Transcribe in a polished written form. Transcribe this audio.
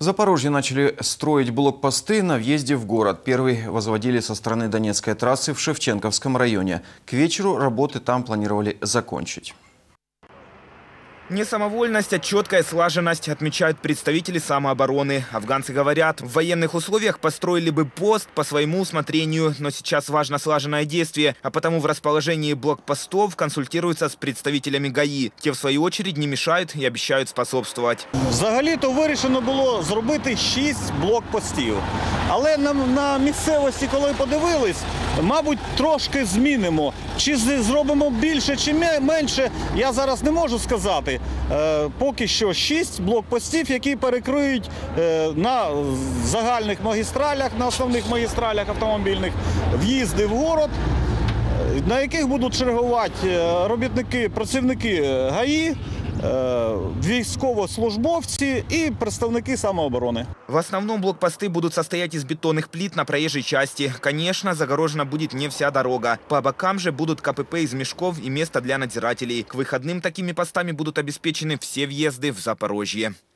В Запорожье начали строить блокпосты на въезде в город. Первый возводили со стороны Донецкой трассы в Шевченковском районе. К вечеру работы там планировали закончить. Не самовольность, а четкая слаженность, отмечают представители самообороны. Афганцы говорят, в военных условиях построили бы пост по своему усмотрению, но сейчас важно слаженное действие, а потому в расположении блокпостов консультируются с представителями ГАИ. Те, в свою очередь, не мешают и обещают способствовать. Взагалі-то вирішено було зробити 6 блокпостів. Але на місцевості, коли подивились, мабуть, трошки змінимо. Чи зробимо більше, чи менше, я зараз не можу сказати. Поки що 6 блокпостів, які перекриють на загальних магістралях, на основних магістралях автомобільних, в'їзди в город, на яких будуть чергувати робітники, працівники ГАІ, військовослужбовці и представники самообороны. В основном блокпосты будут состоять из бетонных плит на проезжей части. Конечно, загорожена будет не вся дорога. По бокам же будут КПП из мешков и место для надзирателей. К выходным такими постами будут обеспечены все въезды в Запорожье.